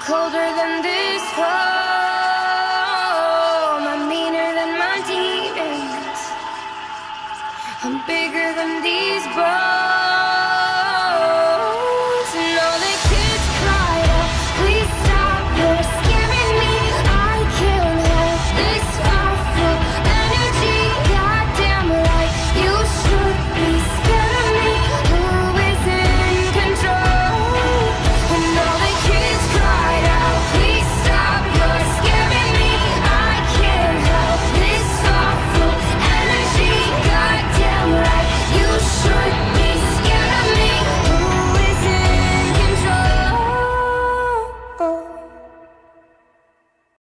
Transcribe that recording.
Colder than this home. I'm meaner than my demons. I'm bigger than these bones.